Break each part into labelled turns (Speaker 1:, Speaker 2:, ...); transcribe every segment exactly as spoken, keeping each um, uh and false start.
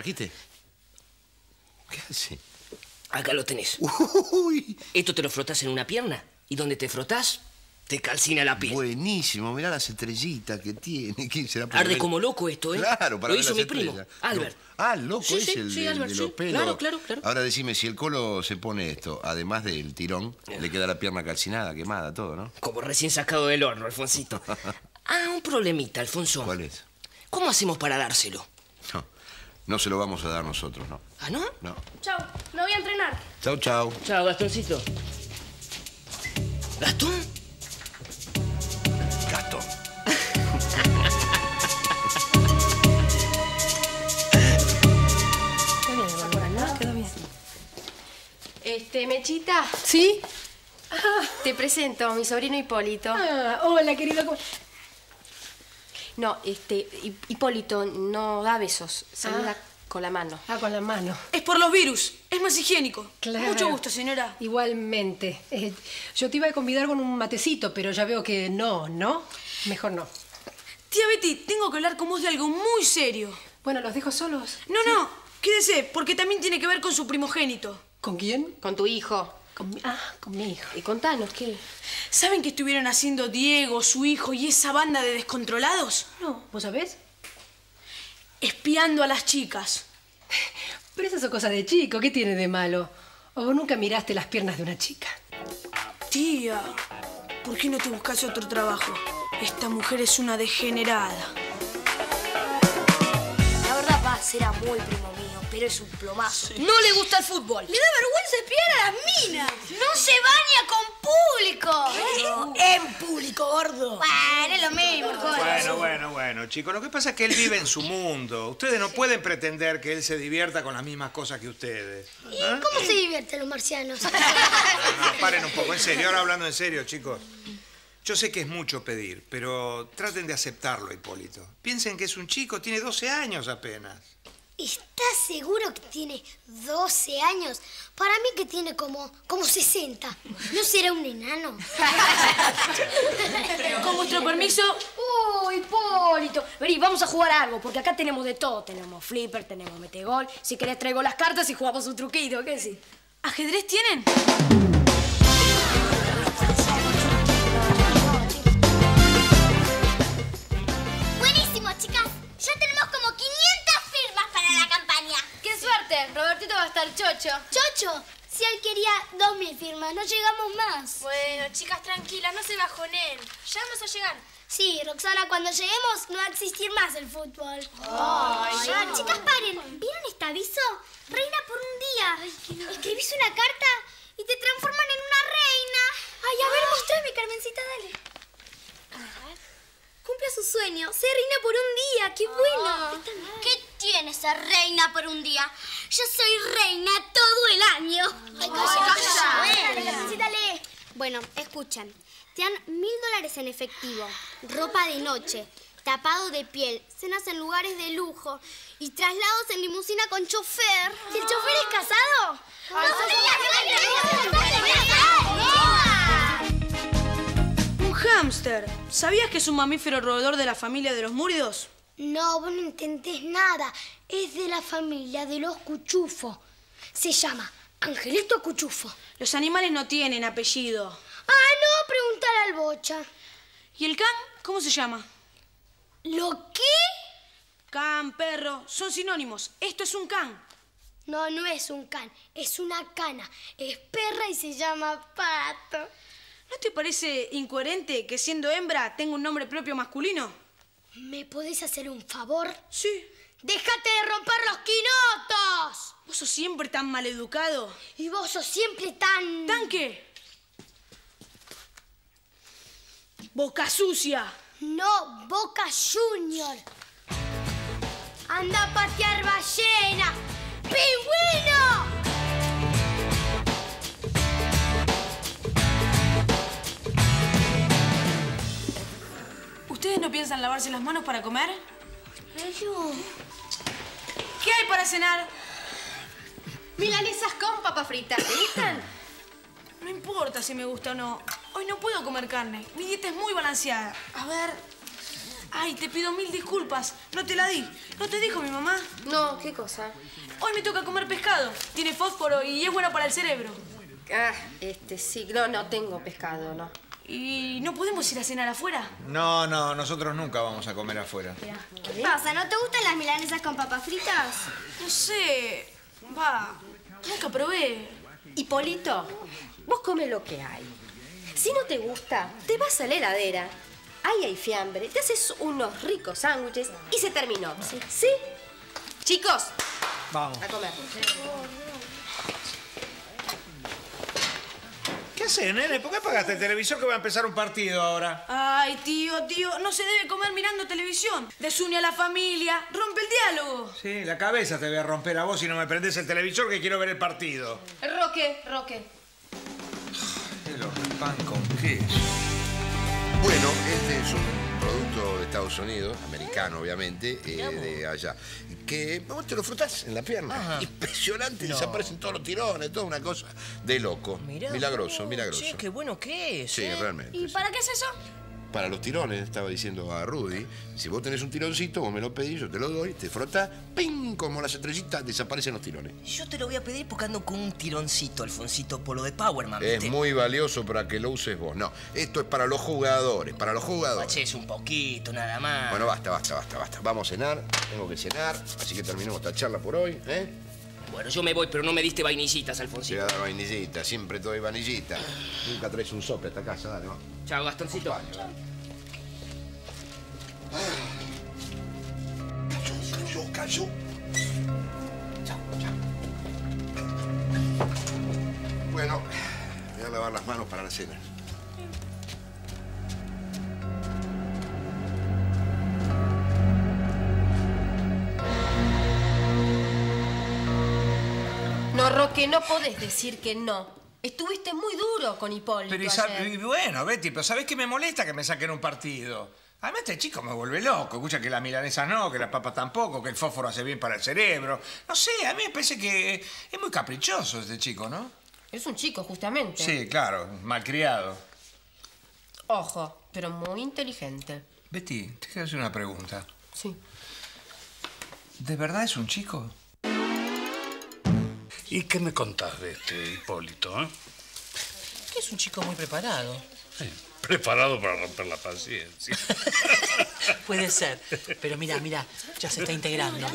Speaker 1: trajiste? ¿Qué hace?
Speaker 2: Acá lo tenés.
Speaker 1: Uy.
Speaker 2: Esto te lo frotás en una pierna y donde te frotás, te calcina la piel.
Speaker 1: Buenísimo, mirá las estrellitas que tiene. ¿Quién será?
Speaker 2: Arde ver? Como loco esto, ¿eh?
Speaker 1: Claro, para
Speaker 2: Lo
Speaker 1: ver
Speaker 2: hizo
Speaker 1: las
Speaker 2: mi
Speaker 1: estrellas.
Speaker 2: primo, Albert.
Speaker 1: No. Ah, el loco
Speaker 2: sí,
Speaker 1: es
Speaker 2: sí,
Speaker 1: el
Speaker 2: sí,
Speaker 1: de,
Speaker 2: Albert,
Speaker 1: de
Speaker 2: sí.
Speaker 1: los pelos.
Speaker 2: Claro, claro, claro.
Speaker 1: Ahora decime, si el Colo se pone esto, además del tirón, le queda la pierna calcinada, quemada, todo, ¿no?
Speaker 2: Como recién sacado del horno, Alfonsito. Ah, un problemita, Alfonso.
Speaker 1: ¿Cuál es?
Speaker 2: ¿Cómo hacemos para dárselo?
Speaker 1: No, no se lo vamos a dar nosotros, ¿no?
Speaker 2: ¿Ah, no?
Speaker 1: No.
Speaker 3: Chau, me voy a entrenar.
Speaker 1: Chau, chau.
Speaker 2: Chao, Gastoncito. ¿Gastón?
Speaker 1: Gastón.
Speaker 3: Este, Mechita.
Speaker 4: ¿Sí?
Speaker 3: Te presento a mi sobrino Hipólito.
Speaker 4: Ah, hola, querido. ¿Cómo...
Speaker 3: No, este, Hipólito no da besos, saluda
Speaker 4: Ah.
Speaker 3: con la mano.
Speaker 4: Ah, con la mano.
Speaker 5: Es por los virus, es más higiénico.
Speaker 4: Claro.
Speaker 5: Mucho gusto, señora.
Speaker 4: Igualmente. Eh, yo te iba a convidar con un matecito, pero ya veo que no, ¿no? Mejor no.
Speaker 5: Tía Betty, tengo que hablar con vos de algo muy serio.
Speaker 4: Bueno, ¿los dejo solos?
Speaker 5: No,
Speaker 4: ¿Sí?
Speaker 5: no, quédese, porque también tiene que ver con su primogénito.
Speaker 4: ¿Con quién?
Speaker 3: Con tu hijo.
Speaker 4: Con mi... Ah, con mi hijo.
Speaker 3: Y contanos, ¿qué?
Speaker 5: ¿Saben qué estuvieron haciendo Diego, su hijo y esa banda de descontrolados?
Speaker 4: No, ¿vos sabés?
Speaker 5: Espiando a las chicas.
Speaker 4: Pero esas son cosas de chico, ¿qué tiene de malo? ¿O vos nunca miraste las piernas de una chica?
Speaker 5: Tía, ¿por qué no te buscas otro trabajo? Esta mujer es una degenerada.
Speaker 6: La verdad, pa, será muy primo mío, pero es un plomazo.
Speaker 5: Sí.
Speaker 6: No le gusta el fútbol.
Speaker 7: Le da vergüenza espiar a las minas.
Speaker 6: No se baña con público.
Speaker 7: En público, gordo.
Speaker 6: Bueno, es lo mismo, joder.
Speaker 8: Bueno, bueno, bueno, chicos. Lo que pasa es que él vive en su mundo. Ustedes no pueden pretender que él se divierta con las mismas cosas que ustedes.
Speaker 6: ¿Y
Speaker 8: ¿Eh?
Speaker 6: cómo se divierten los marcianos?
Speaker 8: No, no, paren un poco, en serio. Ahora hablando en serio, chicos. Yo sé que es mucho pedir, pero traten de aceptarlo, Hipólito. Piensen que es un chico, tiene doce años apenas.
Speaker 6: ¿Estás seguro que tiene doce años? Para mí que tiene como, como sesenta. ¿No será un enano?
Speaker 5: Con vuestro permiso...
Speaker 7: Uy, Hipólito. Vení, vamos a jugar a algo, porque acá tenemos de todo. Tenemos flipper, tenemos metegol. Si querés traigo las cartas y jugamos un truquito, ¿qué decís?
Speaker 5: ¿Ajedrez tienen?
Speaker 6: Buenísimo, chicas. Ya tenemos como quinientas firmas para la campaña.
Speaker 7: ¡Qué suerte! Robertito va a estar chocho.
Speaker 6: Chocho, si él quería dos mil firmas, no llegamos más.
Speaker 7: Bueno, chicas, tranquilas, no se bajonen. Ya vamos a llegar.
Speaker 6: Sí, Roxana, cuando lleguemos no va a existir más el fútbol.
Speaker 7: Ay,
Speaker 6: Ya,
Speaker 7: no.
Speaker 6: chicas, paren. ¿Vieron este aviso? Reina por un día. Escribís una carta y te transforman en una reina. Ay, a ver, mostrame, Carmencita, dale. Cumpla su sueño. Ser reina por un día. ¡Qué bueno! ¿Qué tiene ser reina por un día? Yo soy reina todo el año. Ay, calla, calla. Dale, Carmencita, lee. Bueno, escuchan. Te dan mil dólares en efectivo, ropa de noche, tapado de piel, cenas en lugares de lujo y traslados en limusina con chofer. ¿Y el chofer es casado?
Speaker 5: Un hámster. ¿Sabías que es un mamífero roedor de la familia de los múridos?
Speaker 6: No, vos no entendés nada. Es de la familia de los cuchufos. Se llama Angelito Cuchufo.
Speaker 5: Los animales no tienen apellido.
Speaker 6: Ah, no, preguntar al bocha.
Speaker 5: ¿Y el can? ¿Cómo se llama?
Speaker 6: ¿Lo qué?
Speaker 5: Can, perro, son sinónimos. Esto es un can.
Speaker 6: No, no es un can, es una cana. Es perra y se llama Pato.
Speaker 5: ¿No te parece incoherente que siendo hembra tenga un nombre propio masculino?
Speaker 6: ¿Me podés hacer un favor?
Speaker 5: Sí.
Speaker 6: ¡Déjate de romper los quinotos!
Speaker 5: Vos sos siempre tan maleducado.
Speaker 6: Y vos sos siempre tan...
Speaker 5: ¿Tan qué? Boca sucia.
Speaker 6: No, Boca Junior. Anda a patear ballena. ¡Pingüino!
Speaker 5: ¿Ustedes no piensan lavarse las manos para comer?
Speaker 6: Yo...
Speaker 5: ¿Qué hay para cenar?
Speaker 3: Milanesas con papa frita. ¿Te gustan?
Speaker 5: No importa si me gusta o no. Hoy no puedo comer carne. Mi dieta es muy balanceada. A ver... Ay, te pido mil disculpas. No te la di. ¿No te dijo mi mamá?
Speaker 3: No, ¿qué cosa?
Speaker 5: Hoy me toca comer pescado. Tiene fósforo y es bueno para el cerebro.
Speaker 3: Ah, este, sí. No, no tengo pescado, no.
Speaker 5: ¿Y no podemos ir a cenar afuera?
Speaker 8: No, no, nosotros nunca vamos a comer afuera.
Speaker 6: ¿Qué pasa? ¿No te gustan las milanesas con papas fritas?
Speaker 5: No sé. Va. Nunca probé.
Speaker 3: Hipólito, vos come lo que hay. Si no te gusta, te vas a la heladera. Ahí hay fiambre, te haces unos ricos sándwiches y se terminó. ¿Sí? ¿Sí? Chicos,
Speaker 8: Vamos.
Speaker 3: a comer.
Speaker 8: ¿Qué haces, nene? ¿Por qué apagaste el televisor que va a empezar un partido ahora?
Speaker 5: Ay, tío, tío, no se debe comer mirando televisión. Desune a la familia, rompe el diálogo.
Speaker 8: Sí, la cabeza te voy a romper a vos si no me prendés el televisor que quiero ver el partido.
Speaker 3: Roque, Roque.
Speaker 8: El pan con queso.
Speaker 1: Bueno, este es un producto de Estados Unidos, americano obviamente, eh, de allá, que vos te lo frotás en la pierna.
Speaker 2: Ajá.
Speaker 1: Impresionante,
Speaker 2: No.
Speaker 1: desaparecen todos los tirones, toda una cosa de loco.
Speaker 2: Mirá
Speaker 1: milagroso,
Speaker 2: vos,
Speaker 1: milagroso.
Speaker 2: Che, qué bueno que es.
Speaker 1: Sí,
Speaker 2: ¿eh?
Speaker 1: realmente.
Speaker 5: ¿Y
Speaker 1: sí.
Speaker 5: para qué es eso?
Speaker 1: Para los tirones, estaba diciendo a Rudy, si vos tenés un tironcito, vos me lo pedís, yo te lo doy, te frotás, ¡ping! Como las estrellitas, desaparecen los tirones.
Speaker 2: Yo te lo voy a pedir porque ando con un tironcito, Alfonsito, por lo de Powerman.
Speaker 1: Es
Speaker 2: ¿viste?
Speaker 1: muy valioso para que lo uses vos. No, esto es para los jugadores, para los jugadores.
Speaker 2: Baches un poquito, nada más.
Speaker 1: Bueno, basta, basta, basta, basta. Vamos a cenar, tengo que cenar, así que terminemos esta charla por hoy, ¿eh?
Speaker 2: Bueno, yo me voy, pero no me diste vainillitas,
Speaker 1: Te
Speaker 2: Alfonsito.
Speaker 1: voy a dar vainillita, siempre te doy vainillita. Nunca traes un sope a esta casa, dale, vamos.
Speaker 2: Chao, Gastoncito.
Speaker 1: Cayó, cayó, cayó. Chao, chao. Bueno, voy a lavar las manos para la cena.
Speaker 3: No, Roque, no podés decir que no. Estuviste muy duro con Hipólito
Speaker 8: Pero y,
Speaker 3: ayer.
Speaker 8: sab- y bueno, Betty, pero ¿sabés qué me molesta que me saquen un partido? Además, este chico me vuelve loco. Escucha que las milanesas no, que las papas tampoco, que el fósforo hace bien para el cerebro. No sé, a mí me parece que es muy caprichoso este chico, ¿no?
Speaker 3: Es un chico, justamente.
Speaker 8: Sí, claro, malcriado.
Speaker 3: Ojo, pero muy inteligente.
Speaker 8: Betty, te quiero hacer una pregunta.
Speaker 3: Sí.
Speaker 8: ¿De verdad es un chico?
Speaker 9: ¿Y qué me contás de este Hipólito, eh?
Speaker 2: Que es un chico muy preparado.
Speaker 9: Sí, preparado para romper la paciencia.
Speaker 10: Puede ser, pero mira, mira, ya se está integrando.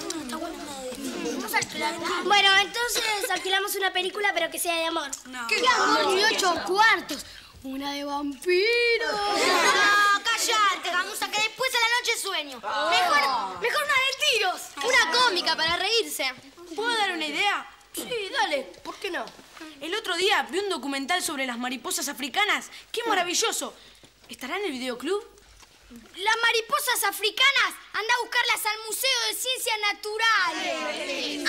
Speaker 6: Bueno, entonces alquilamos una película, pero que sea de amor.
Speaker 5: No.
Speaker 6: ¿Qué amor? Ni ocho cuartos. Una de vampiros. No, cállate, Gamusa, que después a la noche sueño. Mejor, mejor una de tiros. Una cómica para reírse.
Speaker 5: ¿Puedo dar una idea?
Speaker 3: Sí, dale, ¿por qué no?
Speaker 5: El otro día vi un documental sobre las mariposas africanas. ¡Qué maravilloso! ¿Estará en el videoclub?
Speaker 6: Las mariposas africanas, anda a buscarlas al Museo de Ciencias Naturales.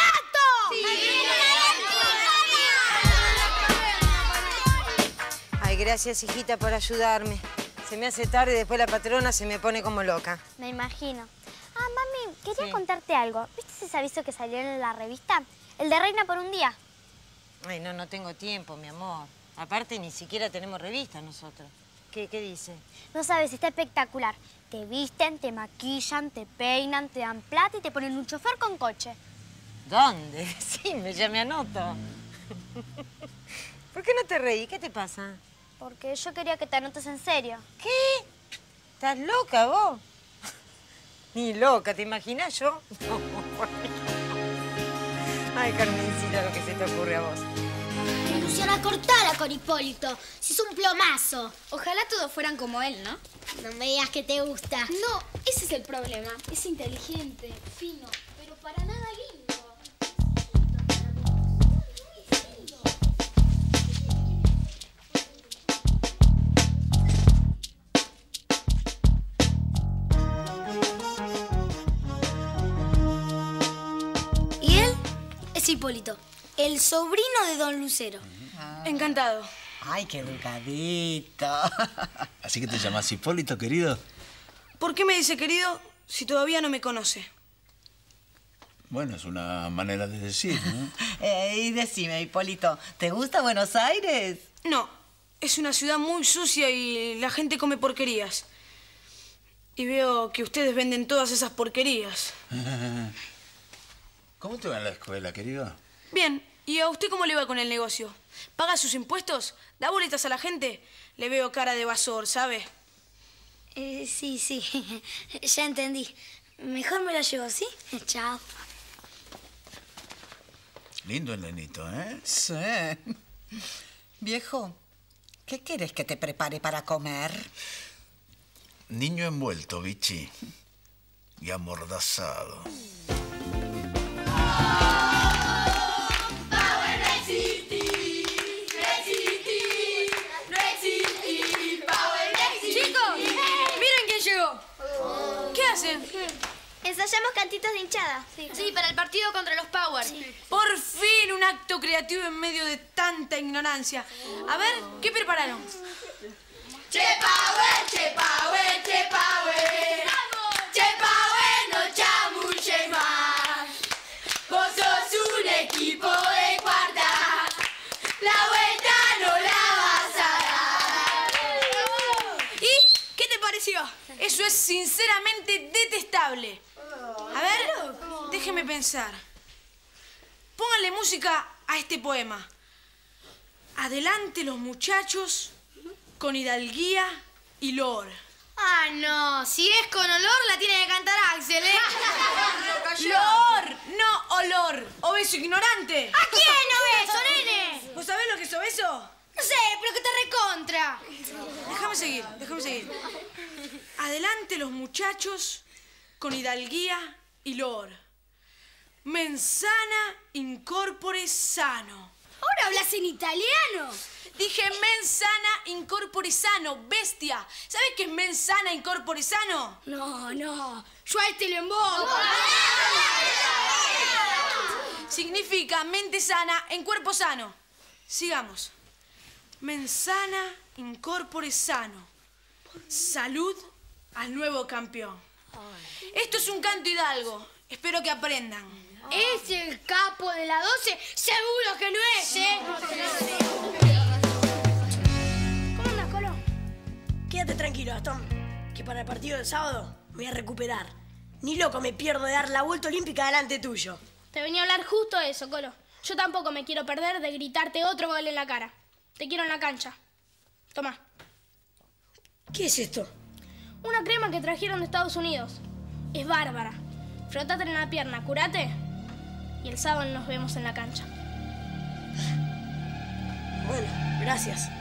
Speaker 6: ¡Aparato!
Speaker 11: Ay, gracias, hijita, por ayudarme. Se me hace tarde y después la patrona se me pone como loca.
Speaker 6: Me imagino. Ah, mami, quería
Speaker 11: Sí.
Speaker 6: contarte algo. ¿Viste ese aviso que salió en la revista? El de Reina por un día.
Speaker 11: Ay, no, no tengo tiempo, mi amor. Aparte, ni siquiera tenemos revista nosotros. ¿Qué, qué dice?
Speaker 6: No sabes, está espectacular. Te visten, te maquillan, te peinan, te dan plata y te ponen un chofer con coche.
Speaker 11: ¿Dónde? Sí, me ya me anoto. ¿Por qué no te reí? ¿Qué te pasa?
Speaker 6: Porque yo quería que te anotes en serio.
Speaker 11: ¿Qué? ¿Estás loca vos? Ni loca, ¿te imaginas yo? Ay, Carmencita, lo que se te ocurre a vos.
Speaker 6: Luciana, cortala con Hipólito. Si es un plomazo. Ojalá todos fueran como él, ¿no? No me digas que te gusta. No, ese es el problema. Es inteligente, fino, pero para nada lindo. ¿Y él? Es Hipólito, el sobrino de don Lucero.
Speaker 5: Encantado.
Speaker 10: Ay, qué educadito.
Speaker 12: ¿Así que te llamas Hipólito, querido?
Speaker 5: ¿Por qué me dice querido si todavía no me conoce?
Speaker 12: Bueno, es una manera de decir, ¿no?
Speaker 10: Eh, y decime, Hipólito, ¿te gusta Buenos Aires?
Speaker 5: No, es una ciudad muy sucia y la gente come porquerías. Y veo que ustedes venden todas esas porquerías.
Speaker 12: ¿Cómo te va en la escuela, querido?
Speaker 5: Bien, ¿y a usted cómo le va con el negocio? ¿Paga sus impuestos? ¿Da boletas a la gente? Le veo cara de evasor, ¿sabe?
Speaker 6: Eh, sí, sí, ya entendí. Mejor me la llevo, ¿sí? Chao.
Speaker 12: Lindo el nenito, ¿eh?
Speaker 13: Sí. Viejo, ¿qué quieres que te prepare para comer?
Speaker 12: Niño envuelto, bichi. Y amordazado.
Speaker 7: ¡Chicos! ¡Miren quién llegó! ¿Qué hacen?
Speaker 6: Ensayamos cantitos de hinchada. Sí,
Speaker 7: sí para el partido contra los Power. Sí.
Speaker 5: Por fin un acto creativo en medio de tanta ignorancia. A ver, ¿qué prepararon?
Speaker 14: Che Power, che Power, che Power. Che Power, no chamuche más. Vos sos un equipo de cuarta. La vuelta no la vas a dar.
Speaker 5: ¿Y qué te pareció? Eso es sinceramente detestable. A ver, déjeme pensar. Pónganle música a este poema. Adelante los muchachos con hidalguía y lor.
Speaker 7: Ah, no. Si es con olor, la tiene que cantar Axel, ¿eh?
Speaker 5: ¡Lor! No olor. Obeso ignorante.
Speaker 7: ¿A quién obeso, nene?
Speaker 5: ¿Vos sabés lo que es obeso?
Speaker 7: No sé, pero que te recontra.
Speaker 5: Déjame seguir, déjame seguir. Adelante los muchachos con hidalguía y lor. Mensana incorpore sano.
Speaker 7: Ahora hablas en italiano.
Speaker 5: Dije mensana incorpore sano, bestia. ¿Sabes qué es mensana incorpore sano?
Speaker 7: No, no. Yo a este lo embobo.
Speaker 5: Significa mente sana en cuerpo sano. Sigamos. Mensana incorpore sano. Salud al nuevo campeón. Esto es un canto hidalgo. Espero que aprendan.
Speaker 7: ¿Es el capo de la doce? Seguro que no es, ¿eh?
Speaker 15: ¿Cómo andas, Colo? Quédate tranquilo, Gastón, que para el partido del sábado me voy a recuperar. Ni loco me pierdo de dar la vuelta olímpica delante tuyo.
Speaker 6: Te venía a hablar justo de eso, Colo. Yo tampoco me quiero perder de gritarte otro gol en la cara. Te quiero en la cancha. Toma.
Speaker 15: ¿Qué es esto?
Speaker 6: Una crema que trajeron de Estados Unidos. Es bárbara. Frótate en la pierna, curate. Y el sábado nos vemos en la cancha.
Speaker 15: Bueno, gracias.